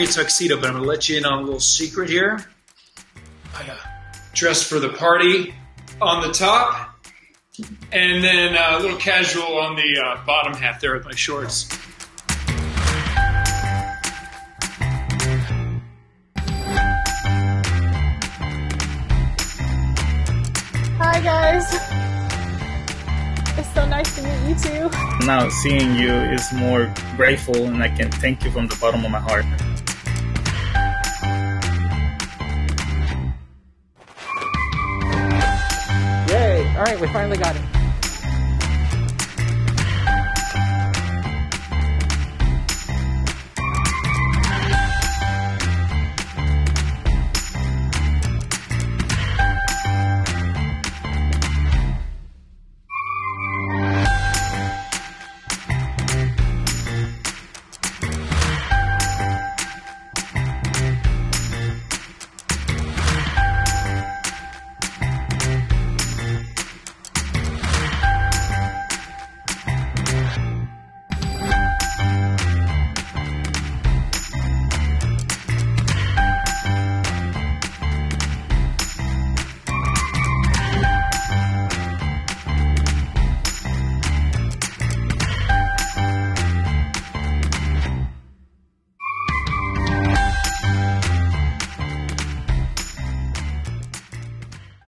a tuxedo, but I'm going to let you in on a little secret here. I dressed for the party on the top, and then a little casual on the bottom half there with my shorts. Hi guys. It's so nice to meet you too. Now seeing you is more grateful, and I can thank you from the bottom of my heart. Yay! Alright, we finally got it.